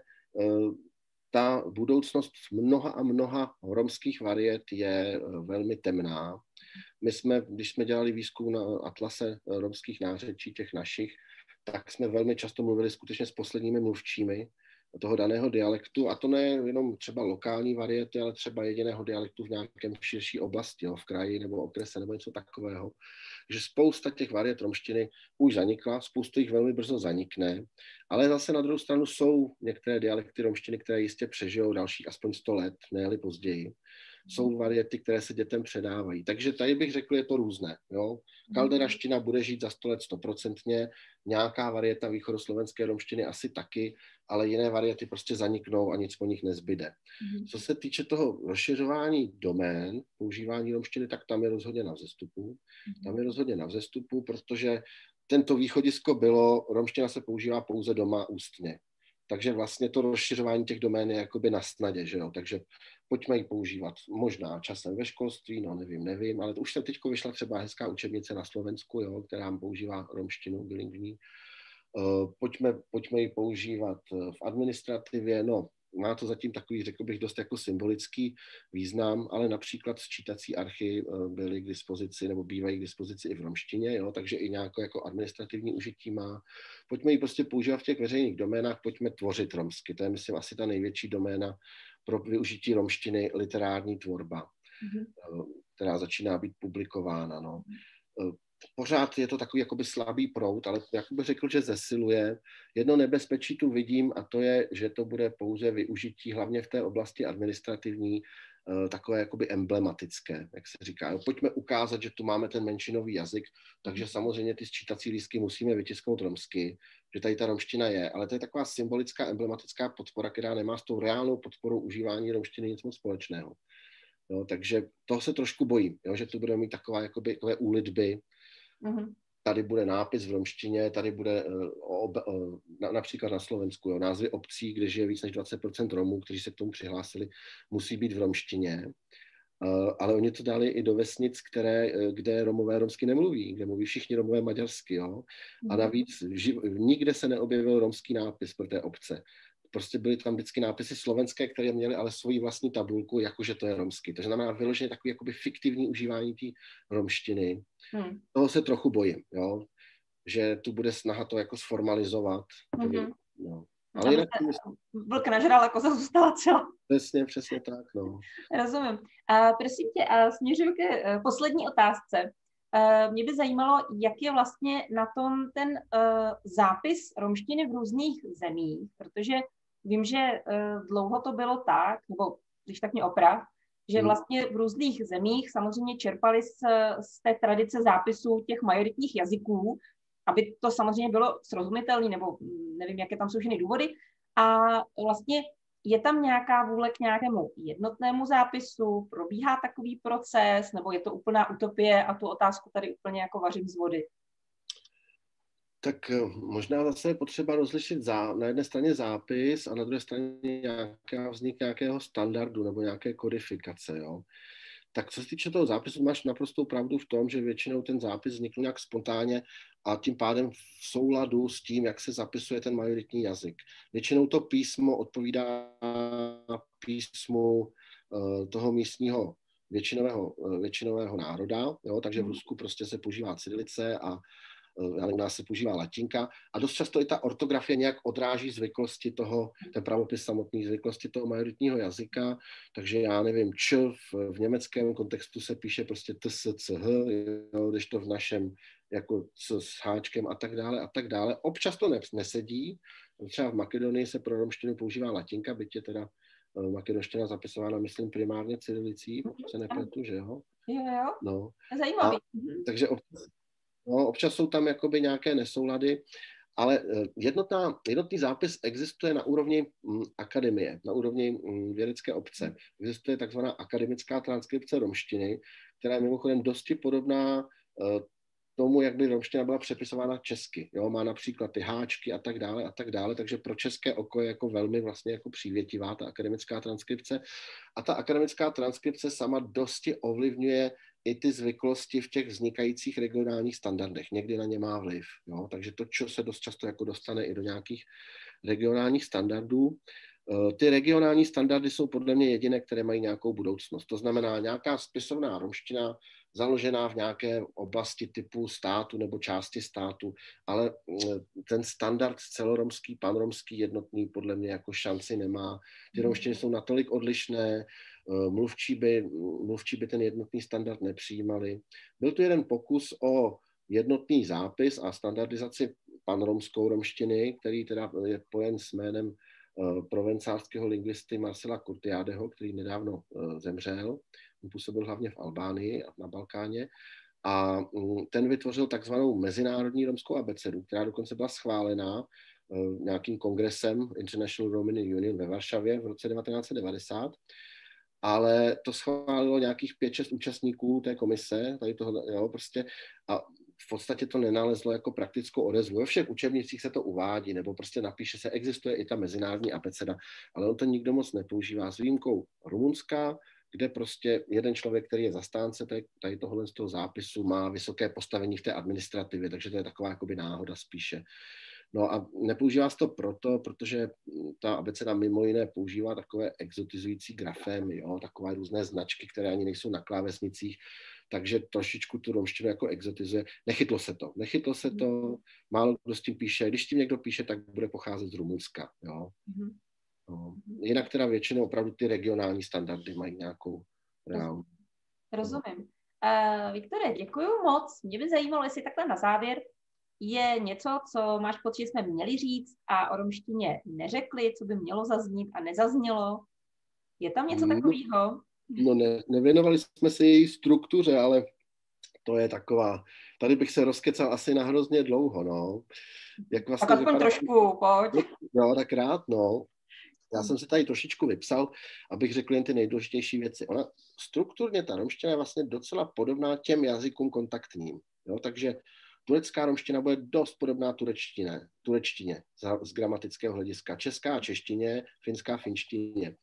ta budoucnost mnoha a mnoha romských variet je velmi temná. My jsme, když jsme dělali výzkum na atlase romských nářečí, těch našich, tak jsme velmi často mluvili skutečně s posledními mluvčími toho daného dialektu, a to ne jenom třeba lokální variety, ale třeba jediného dialektu v nějakém širší oblasti, jo, v kraji nebo okrese nebo něco takového. Že spousta těch variet romštiny už zanikla, spousta jich velmi brzo zanikne, ale zase na druhou stranu jsou některé dialekty romštiny, které jistě přežijou dalších aspoň sto let, ne-li později. Jsou variety, které se dětem předávají. Takže tady bych řekl, je to různé. Jo? Kalderaština bude žít za sto let stoprocentně, nějaká varieta východoslovenské romštiny asi taky, ale jiné variety prostě zaniknou a nic po nich nezbyde. Mm-hmm. Co se týče toho rozšiřování domén, používání romštiny, tak tam je rozhodně na vzestupu. Mm-hmm. Tam je rozhodně na vzestupu, protože tento východisko bylo, romština se používá pouze doma ústně. Takže vlastně to rozšiřování těch domén je jakoby na snadě, že jo? Takže pojďme ji používat možná časem ve školství, no nevím, nevím, ale to už se teďko vyšla třeba hezká učebnice na Slovensku, jo, která používá romštinu bilingvní. Uh, pojďme, pojďme ji používat v administrativě, no má to zatím takový, řekl bych, dost jako symbolický význam, ale například sčítací archy byly k dispozici nebo bývají k dispozici i v romštině, jo, takže i nějaké jako administrativní užití má. Pojďme ji prostě používat v těch veřejných doménách, pojďme tvořit romsky. To je, myslím, asi ta největší doména pro využití romštiny, literární tvorba, mm-hmm. která začíná být publikována. No. Pořád je to takový jakoby slabý proud, ale jakoby řekl, že zesiluje. Jedno nebezpečí tu vidím, a to je, že to bude pouze využití, hlavně v té oblasti administrativní, takové jakoby emblematické, jak se říká. Pojďme ukázat, že tu máme ten menšinový jazyk, takže samozřejmě ty sčítací lístky musíme vytisknout romsky, že tady ta romština je, ale to je taková symbolická, emblematická podpora, která nemá s tou reálnou podporou užívání romštiny nic moc společného. No, takže toho se trošku bojím, jo, že tu budeme mít taková, jakoby, takové úlitby. Mm-hmm. Tady bude nápis v romštině, tady bude uh, ob, uh, na, například na Slovensku, jo, názvy obcí, kde žije víc než dvacet procent Romů, kteří se k tomu přihlásili, musí být v romštině. Uh, ale oni to dali i do vesnic, které, uh, kde Romové romsky nemluví, kde mluví všichni Romové maďarsky. Jo? A navíc ži, nikde se neobjevil romský nápis pro té obce. Prostě byly tam vždycky nápisy slovenské, které měly ale svoji vlastní tabulku, jakože to je romsky. To znamená vyloženě takový jakoby fiktivní užívání té romštiny. Hmm. Toho se trochu bojím, jo? Že tu bude snaha to jako sformalizovat. Mm-hmm. No. Ale jinak... Vlk nažral, jako se zůstala celá. Přesně, přesně tak, no. Rozumím. A prosím tě, a směřuji ke poslední otázce. Mě by zajímalo, jak je vlastně na tom ten uh, zápis romštiny v různých zemích, protože vím, že uh, dlouho to bylo tak, nebo když tak mě oprav, že vlastně v různých zemích samozřejmě čerpali z, z té tradice zápisu těch majoritních jazyků, aby to samozřejmě bylo srozumitelné, nebo nevím, jaké tam jsou všechny důvody. A vlastně je tam nějaká vůle k nějakému jednotnému zápisu, probíhá takový proces, nebo je to úplná utopie a tu otázku tady úplně jako vařím z vody? Tak možná zase je potřeba rozlišit zá, na jedné straně zápis a na druhé straně nějaká vznik nějakého standardu nebo nějaké kodifikace. Jo? Tak co se týče toho zápisu, máš naprostou pravdu v tom, že většinou ten zápis vznikl nějak spontánně a tím pádem v souladu s tím, jak se zapisuje ten majoritní jazyk. Většinou to písmo odpovídá písmu toho místního většinového, většinového národa, jo? Takže v Rusku prostě se používá cyrilice a u nás se používá latinka a dost často i ta ortografie nějak odráží zvyklosti toho, ten pravopis samotný zvyklosti toho majoritního jazyka, takže já nevím, č v, v německém kontextu se píše prostě t, s, c, h, jo, když to v našem jako c s háčkem a tak dále a tak dále. Občas to nesedí, třeba v Makedonii se pro romštinu používá latinka, byť je teda makedonština zapisována, myslím, primárně cyrilicí, pokud se nepletu, že jo? Jo, jo, no. Zajímavý. A, takže občas, no, občas jsou tam jakoby nějaké nesoulady, ale jednotná, jednotný zápis existuje na úrovni m, akademie, na úrovni m, vědecké obce. Existuje takzvaná akademická transkripce romštiny, která je mimochodem dosti podobná uh, tomu, jak by romština byla přepisována česky. Jo? Má například ty háčky a tak dále a tak dále, takže pro české oko je jako velmi vlastně jako přívětivá ta akademická transkripce. A ta akademická transkripce sama dosti ovlivňuje i ty zvyklosti v těch vznikajících regionálních standardech. Někdy na ně má vliv. Jo? Takže to, čo se dost často jako dostane i do nějakých regionálních standardů. Ty regionální standardy jsou podle mě jediné, které mají nějakou budoucnost. To znamená nějaká spisovná romština založená v nějaké oblasti typu státu nebo části státu, ale ten standard celoromský, panromský, jednotný podle mě jako šanci nemá. Ty romštiny jsou natolik odlišné, mluvčí by, mluvčí by ten jednotný standard nepřijímali. Byl tu jeden pokus o jednotný zápis a standardizaci panromskou romštiny, který teda je pojen s jménem provencálského lingvisty Marcela Curtiadeho, který nedávno zemřel. On působil hlavně v Albánii a na Balkáně. A ten vytvořil takzvanou mezinárodní romskou abecedu, která dokonce byla schválená nějakým kongresem International Roman Union ve Varšavě v roce devatenáct set devadesát. Ale to schválilo nějakých pět šest účastníků té komise, tady toho, jo, prostě, a v podstatě to nenalezlo jako praktickou odezvu. Ve všech učebnicích se to uvádí, nebo prostě napíše se, existuje i ta mezinárodní abeceda, ale on to nikdo moc nepoužívá s výjimkou Rumunska, kde prostě jeden člověk, který je zastánce tady, tady tohohle z toho zápisu, má vysoké postavení v té administrativě, takže to je taková jakoby náhoda spíše. No a nepoužívá se to proto, protože ta abeceda mimo jiné používá takové exotizující grafémy, jo, takové různé značky, které ani nejsou na klávesnicích, takže trošičku tu romštinu jako exotizuje. Nechytlo se to, nechytlo se to, málo kdo s tím píše, když s tím někdo píše, tak bude pocházet z Rumunska, jo. No. Jinak teda většinou opravdu ty regionální standardy mají nějakou reálnou. Rozumím. Uh, Viktore, děkuju moc. Mě by zajímalo, jestli takhle na závěr je něco, co máš pocit, že jsme měli říct a o romštině neřekli, co by mělo zaznít a nezaznělo. Je tam něco no, takového? No ne, nevěnovali jsme se její struktuře, ale to je taková, tady bych se rozkecal asi na hrozně dlouho, no. Jak vlastně tak aspoň vypadá... trošku, pojď. No, tak rád, no. Já jsem si tady trošičku vypsal, abych řekl jen ty nejdůležitější věci. Ona strukturně, ta romština je vlastně docela podobná těm jazykům kontaktním, jo, takže turecká romština bude dost podobná turečtině, turečtině z, z gramatického hlediska. Česká češtině, finská finštině.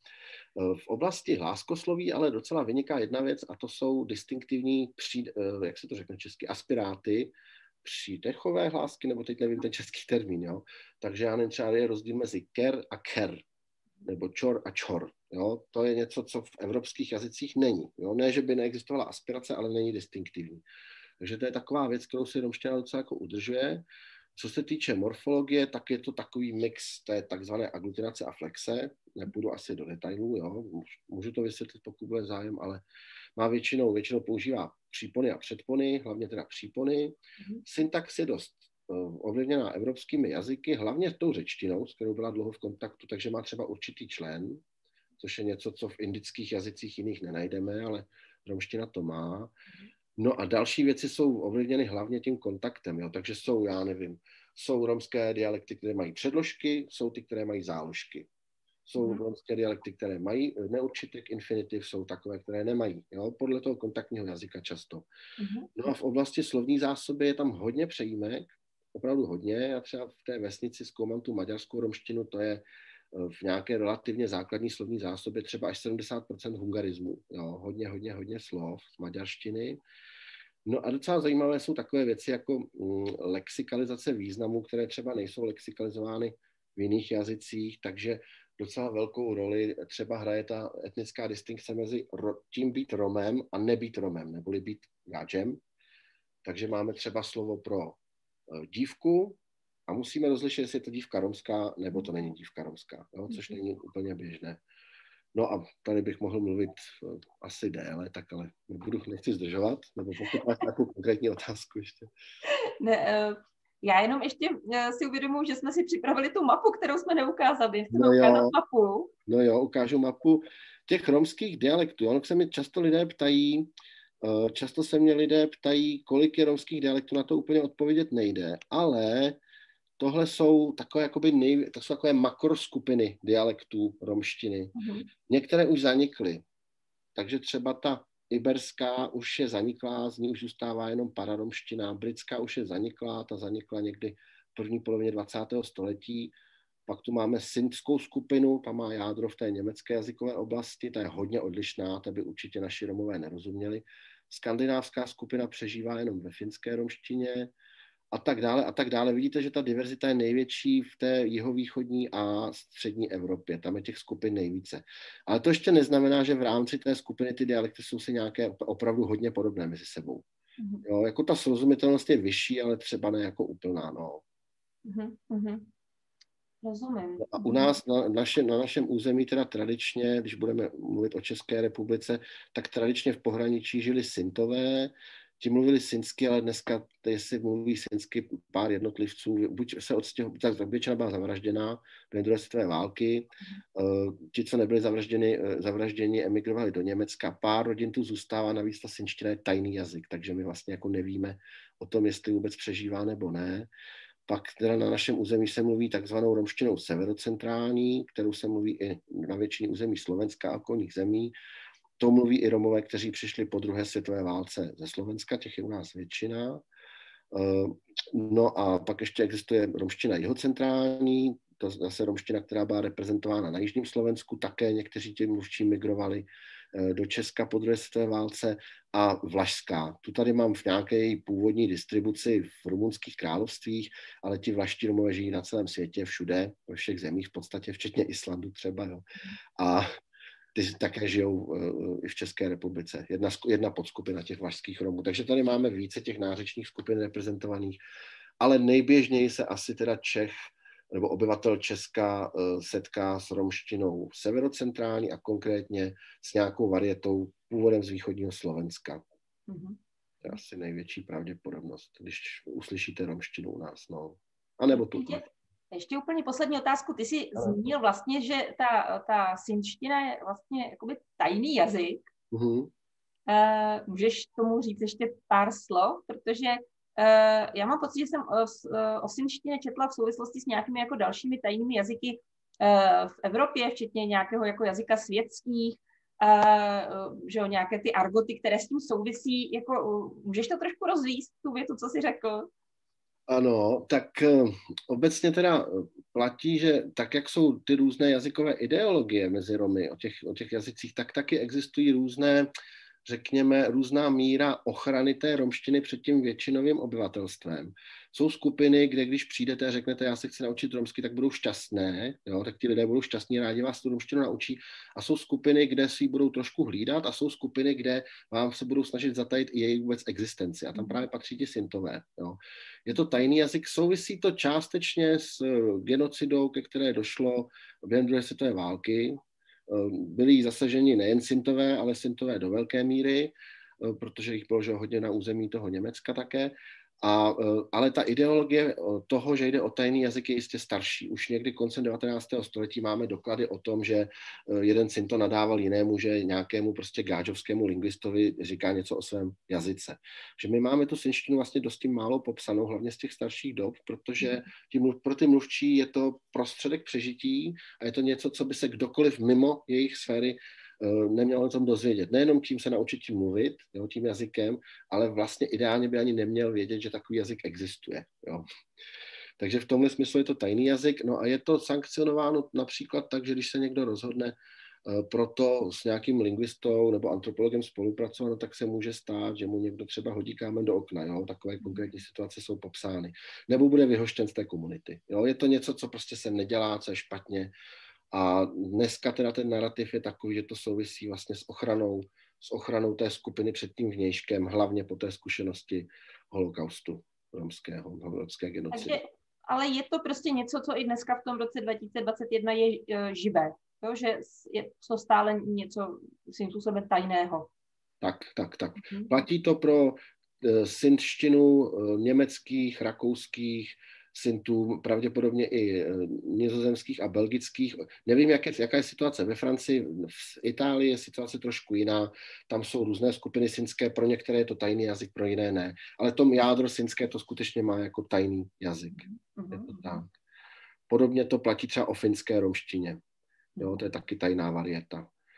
V oblasti hláskosloví ale docela vyniká jedna věc a to jsou distinktivní, pří, jak se to řekne česky, aspiráty, přídechové hlásky, nebo teď nevím ten český termín, jo. Takže já nevím, třeba je rozdíl mezi ker a ker, nebo čor a čor. Jo. To je něco, co v evropských jazycích není. Jo. Ne, že by neexistovala aspirace, ale není distinktivní. Takže to je taková věc, kterou si romština docela jako udržuje. Co se týče morfologie, tak je to takový mix té takzvané aglutinace a flexe. Nepůjdu asi do detailů, jo. Můžu to vysvětlit, pokud bude zájem, ale má většinou, většinou používá přípony a předpony, hlavně teda přípony. Mm-hmm. Syntax je dost uh, ovlivněná evropskými jazyky, hlavně tou řečtinou, s kterou byla dlouho v kontaktu, takže má třeba určitý člen, což je něco, co v indických jazycích jiných nenajdeme, ale romština to má. No a další věci jsou ovlivněny hlavně tím kontaktem, jo? Takže jsou, já nevím, jsou romské dialekty, které mají předložky, jsou ty, které mají záložky. Jsou mm. romské dialekty, které mají neurčitek, infinitiv, jsou takové, které nemají, jo? Podle toho kontaktního jazyka často. Mm. No a v oblasti slovní zásoby je tam hodně přejímek, opravdu hodně. Já třeba v té vesnici zkoumám tu maďarskou romštinu, to je v nějaké relativně základní slovní zásobě třeba až sedmdesát procent hungarismu. Jo, hodně, hodně, hodně slov z maďarštiny. No a docela zajímavé jsou takové věci jako mm, lexikalizace významů, které třeba nejsou lexikalizovány v jiných jazycích, takže docela velkou roli třeba hraje ta etnická distinkce mezi ro, tím být Romem a nebýt Romem, neboli být Gáčem. Takže máme třeba slovo pro uh, dívku, a musíme rozlišit, jestli je to dívka romská, nebo to není dívka romská, jo? Což není úplně běžné. No a tady bych mohl mluvit uh, asi déle, tak ale nebudu, nechci zdržovat, nebo pokud máš nějakou konkrétní otázku ještě. Ne, uh, já jenom ještě uh, si uvědomuji, že jsme si připravili tu mapu, kterou jsme neukázali. Chceme no ukázat mapu. No jo, ukážu mapu těch romských dialektů. Ono se mi často lidé ptají, uh, často se mě lidé ptají, kolik je romských dialektů, na to úplně odpovědět nejde, ale tohle jsou takové, jakoby nej, to jsou takové makroskupiny dialektů romštiny. Mm-hmm. Některé už zanikly. Takže třeba ta iberská už je zaniklá, z ní už zůstává jenom pararomština, britská už je zaniklá, ta zanikla někdy v první polovině dvacátého století. Pak tu máme sindskou skupinu, ta má jádro v té německé jazykové oblasti, ta je hodně odlišná, ta by určitě naši Romové nerozuměli. Skandinávská skupina přežívá jenom ve finské romštině a tak dále a tak dále. Vidíte, že ta diverzita je největší v té jihovýchodní a střední Evropě. Tam je těch skupin nejvíce. Ale to ještě neznamená, že v rámci té skupiny ty dialekty jsou si nějaké opravdu hodně podobné mezi sebou. Jo, jako ta srozumitelnost je vyšší, ale třeba ne jako úplná. No. Mm-hmm. Rozumím. A u nás na, naše, na našem území teda tradičně, když budeme mluvit o České republice, tak tradičně v pohraničí žili Sintové, ti mluvili sinsky, ale dneska, jestli mluví sinsky pár jednotlivců, buď se odstěhovali, tak většina byla zavražděná během druhé světové války, ti, co nebyli zavražděni, zavražděni, emigrovali do Německa, pár rodin tu zůstává, navíc ta sinština je tajný jazyk, takže my vlastně jako nevíme o tom, jestli vůbec přežívá nebo ne. Pak teda na našem území se mluví takzvanou romštinou severocentrální, kterou se mluví i na většině území Slovenska a okolních zemí. To mluví i Romové, kteří přišli po druhé světové válce ze Slovenska, těch je u nás většina. No a pak ještě existuje romština jihocentrální, to zase romština, která byla reprezentována na jižním Slovensku, také někteří ti mluvčí migrovali do Česka po druhé světové válce, a vlašská. Tu tady mám v nějaké původní distribuci v rumunských královstvích, ale ti vlaští Romové žijí na celém světě, všude, ve všech zemích v podstatě, včetně Islandu třeba. Jo. A ty také žijou uh, i v České republice. Jedna, jedna podskupina těch vlašských Romů. Takže tady máme více těch nářečních skupin reprezentovaných, ale nejběžněji se asi teda Čech nebo obyvatel Česka uh, setká s romštinou severocentrální a konkrétně s nějakou varietou původem z východního Slovenska. Mm-hmm. To je asi největší pravděpodobnost, když uslyšíte romštinu u nás. No. A nebo tu. Ještě úplně poslední otázku. Ty jsi ale zmínil vlastně, že ta, ta sinština je vlastně jakoby tajný jazyk. Uh-huh. Uh, můžeš tomu říct ještě pár slov? Protože uh, já mám pocit, že jsem o, o sinštině četla v souvislosti s nějakými jako dalšími tajnými jazyky uh, v Evropě, včetně nějakého jako jazyka světských, uh, že jo, nějaké ty argoty, které s tím souvisí. Jako, uh, můžeš to trošku rozvíct, tu větu, co jsi řekl? Ano, tak obecně teda platí, že tak, jak jsou ty různé jazykové ideologie mezi Romy o těch, o těch jazycích, tak taky existují různé, řekněme, různá míra ochrany té romštiny před tím většinovým obyvatelstvem. Jsou skupiny, kde když přijdete a řeknete, já se chci naučit romsky, tak budou šťastné, jo, tak ti lidé budou šťastní, rádi vás tu romštinu naučí. A jsou skupiny, kde si ji budou trošku hlídat, a jsou skupiny, kde vám se budou snažit zatajit i její vůbec existenci. A tam právě patří ti Sintové. Jo. Je to tajný jazyk, souvisí to částečně s genocidou, ke které došlo během druhé světové války. Byli zasaženi nejen Sintové, ale Sintové do velké míry, protože jich bylo hodně na území toho Německa také. A, ale ta ideologie toho, že jde o tajný jazyk, je jistě starší. Už někdy koncem devatenáctého století máme doklady o tom, že jeden Sinto nadával jinému, že nějakému prostě gáčovskému lingvistovi říká něco o svém jazyce. Že my máme tu sinštinu vlastně dosti málo popsanou, hlavně z těch starších dob, protože tím, pro ty mluvčí je to prostředek přežití a je to něco, co by se kdokoliv mimo jejich sféry neměl o tom dozvědět. Nejenom tím se naučit tím mluvit, jo, tím jazykem, ale vlastně ideálně by ani neměl vědět, že takový jazyk existuje. Jo. Takže v tomhle smyslu je to tajný jazyk. No a je to sankcionováno například tak, že když se někdo rozhodne proto s nějakým lingvistou nebo antropologem spolupracovat, tak se může stát, že mu někdo třeba hodí kámen do okna. Jo. Takové konkrétní situace jsou popsány. Nebo bude vyhoštěn z té komunity. Jo. Je to něco, co prostě se nedělá, co je špatně. A dneska teda ten narrativ je takový, že to souvisí vlastně s ochranou, s ochranou té skupiny před tím vnějškem, hlavně po té zkušenosti holokaustu romského, romské genocidy. Takže, ale je to prostě něco, co i dneska v tom roce dva tisíce dvacet jedna je uh, živé, jo? Že je to stále něco svým způsobem tajného. Tak, tak, tak. Hmm. Platí to pro uh, sintštinu uh, německých, rakouských, Sintů, pravděpodobně i nizozemských a belgických. Nevím, jak je, jaká je situace ve Francii, v Itálii je situace trošku jiná. Tam jsou různé skupiny sinské, pro některé je to tajný jazyk, pro jiné ne. Ale to jádro sinské to skutečně má jako tajný jazyk. Je to tak. Podobně to platí třeba o finské romštině. Jo, to je taky tajná varieta.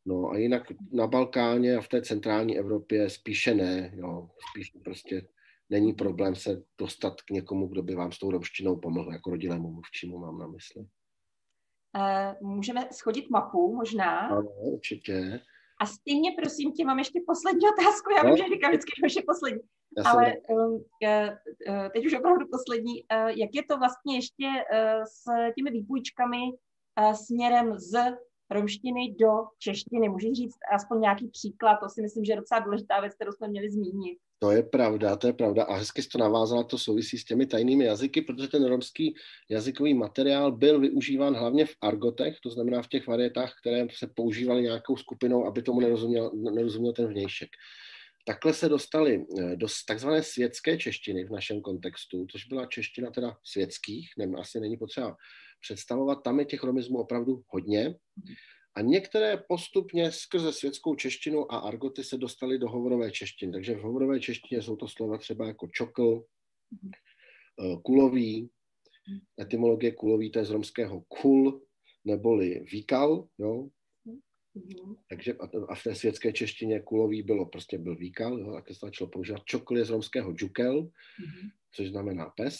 No a jinak na Balkáně a v té centrální Evropě spíše ne, jo, spíše prostě není problém se dostat k někomu, kdo by vám s tou romštinou pomohl, jako rodillému mluvčímu mám na mysli. Uh, můžeme shodit mapu možná. Ano, určitě. A stejně, prosím tě, mám ještě poslední otázku. Já no. vím, že říkám vždycky, že je poslední. Já ale um, uh, teď už opravdu poslední. Uh, jak je to vlastně ještě uh, s těmi výpůjčkami uh, směrem z romštiny do češtiny? Můžeš říct aspoň nějaký příklad? To si myslím, že je docela důležitá věc, kterou jsme měli zmínit. To je pravda, to je pravda. A hezky jsi to navázala, to souvisí s těmi tajnými jazyky, protože ten romský jazykový materiál byl využíván hlavně v argotech, to znamená v těch varietách, které se používaly nějakou skupinou, aby tomu nerozuměl, nerozuměl ten vnějšek. Takhle se dostali do takzvané světské češtiny v našem kontextu, což byla čeština teda světských, nevím, asi není potřeba představovat, tam je těch romizmů opravdu hodně. A některé postupně skrze světskou češtinu a argoty se dostaly do hovorové češtiny. Takže v hovorové češtině jsou to slova třeba jako čokl, kulový, etymologie kulový, to je z romského kul, neboli výkal, jo. Takže a v té světské češtině kulový bylo, prostě byl výkal, jo, tak se začalo používat. Čokl je z romského džukel, což znamená pes.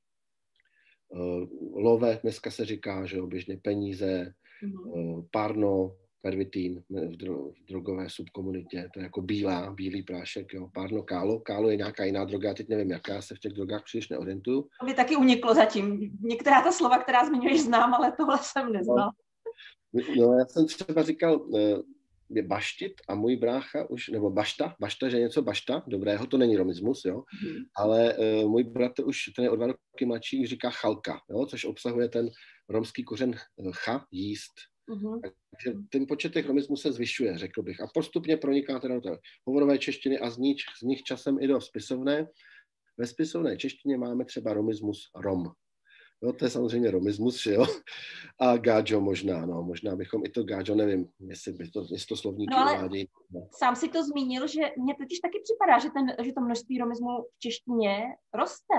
Love, dneska se říká, že jo, běžně peníze, mm-hmm. párno, pervitín v, dro, v drogové subkomunitě, to je jako bílá, bílý prášek, jo, párno, kálo. Kálo je nějaká jiná droga, já teď nevím, jaká, já se v těch drogách příliš neorientuju. To by taky uniklo zatím. Některá ta slova, která zmiňuješ, znám, ale tohle jsem neznal. No, no já jsem třeba říkal, je baštit a můj brácha už, nebo bašta, bašta, že je něco bašta, dobrého, to není romismus, jo, mm-hmm. ale uh, můj bratr už, ten je o dva roky mladší, říká chalka, jo, což obsahuje ten romský kořen cha, jíst. Mm-hmm. Takže ten počet těch romismů se zvyšuje, řekl bych, a postupně proniká teda do té hovorové češtiny a z nich, z nich časem i do spisovné. Ve spisovné češtině máme třeba romismus rom. No, to je samozřejmě romismus, že jo? A gáčo možná, no, možná bychom i to gáčo, nevím, jestli by to, jestli to slovníky no, uvádí. No. Sám si to zmínil, že mně totiž taky připadá, že, ten, že to množství romismu v češtině roste.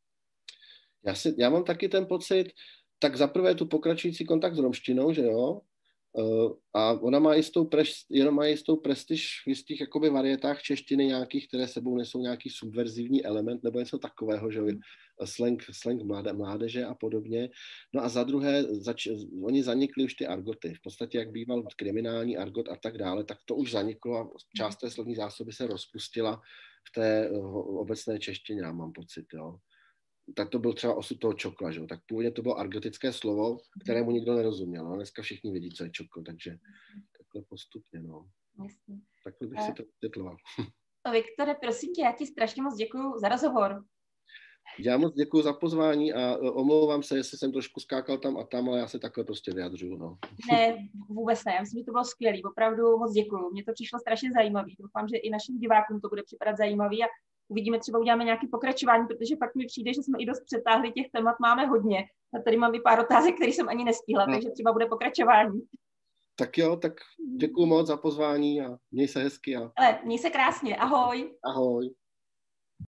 Já, si, já mám taky ten pocit, tak zaprvé tu pokračující kontakt s romštinou, že jo? Uh, a ona má jistou, preš, jenom má jistou prestiž v jistých jakoby varietách češtiny nějakých, které sebou nesou nějaký subverzivní element nebo něco takového, že jo? Slang, slang mláde, mládeže a podobně. No a za druhé, zač, oni zanikli už ty argoty. V podstatě, jak býval kriminální argot a tak dále, tak to už zaniklo a část té slovní zásoby se rozpustila v té uh, obecné češtině, já mám pocit, jo. Tak to byl třeba osud toho čokla, že? Tak původně to bylo argotické slovo, kterému nikdo nerozuměl. No? Dneska všichni vědí, co je čokl, takže takhle postupně, no. Jasně. Takhle bych a... si to vysvětloval. Viktore, prosím tě, já ti strašně moc děkuju za rozhovor. Já moc děkuju za pozvání a omlouvám se, jestli jsem trošku skákal tam a tam, ale já se takhle prostě vyjadřuju, no. Ne, vůbec ne, já myslím, že to bylo skvělý, opravdu moc děkuju. Mně to přišlo strašně zajímavý, doufám, že i našim divákům to bude připadat zajímavý a uvidíme, třeba uděláme nějaké pokračování, protože fakt mi přijde, že jsme i dost přetáhli, těch témat máme hodně. A tady mám i pár otázek, které jsem ani nestihla, no. Takže třeba bude pokračování. Tak jo, tak děkuju moc za pozvání a měj se hezky. A... Ale měj se krásně, ahoj. Ahoj.